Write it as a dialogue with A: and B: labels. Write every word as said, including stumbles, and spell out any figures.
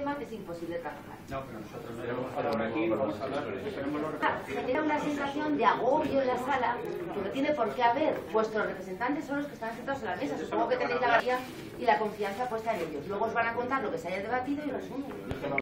A: tema es imposible trabajar.
B: No, pero nosotros no vamos a hablar aquí, vamos a hablar, esperemos los representantes.
A: Genera una sensación de agobio en la sala que no tiene por qué haber. Vuestros representantes son los que están sentados en la mesa. Supongo que tenéis la valía y la confianza puesta en ellos. Luego os van a contar lo que se haya debatido y lo asumen.